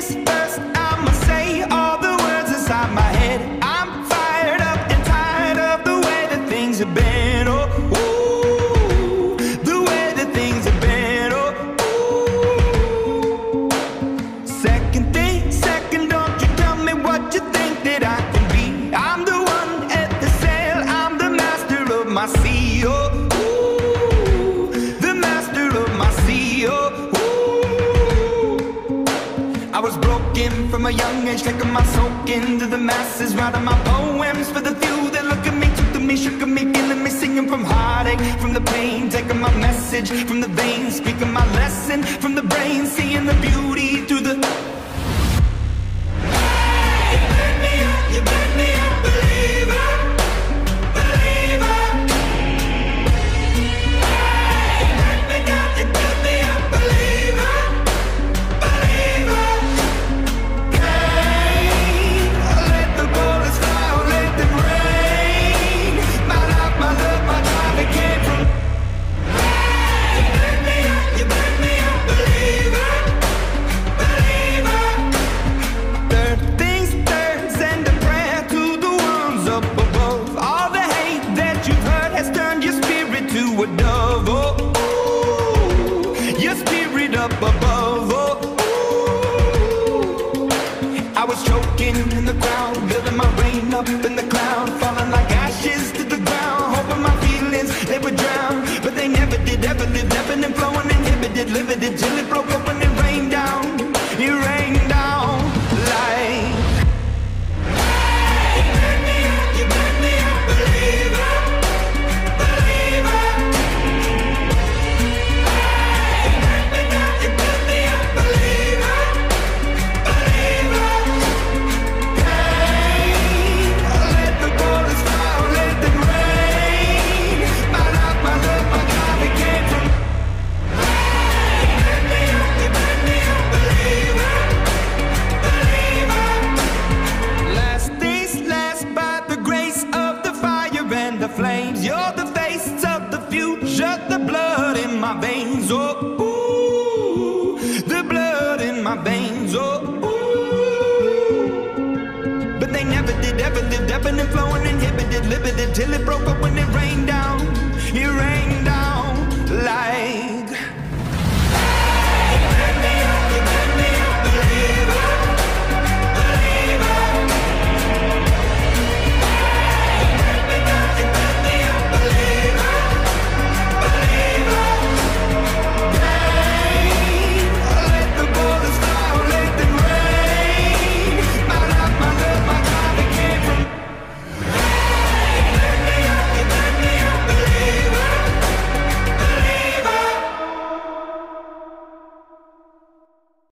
things first, I'ma say all the words inside my head. I'm fired up and tired of the way that things have been. Oh, ooh, the way that things have been. Oh, ooh. Second thing, second, don't you tell me what you think that I can be. I'm the one at the sail, I'm the master of my sea. Oh, ooh, the master of my sea. Oh, I was broken from a young age, taking my soak into the masses, writing my poems for the few that look at me, took to me, shook at me, feeling me, singing from heartache, from the pain, taking my message from the veins, speaking my lesson from the brain, seeing the beauty through the... Hey, you burn me up, you burn me up, believer, believer. Hey, you burn me down, you burn me up, believer, believer. Above, oh, ooh. I was choking in the crowd, building my rain up in the cloud, falling like ashes to the ground, hoping my feelings, they would drown, but they never did, ever lived, ebbing and flowing, inhibited, limited, till it broke open and rained down, it rained down like... Hey, you burn me up, you burn me up, believer, believer. Flames, you're the face of the future, the blood in my veins, oh, ooh, the blood in my veins, oh, ooh. But they never did, ever lived, ebbing and flowing, inhibited, limited, till it broke up when it rained down.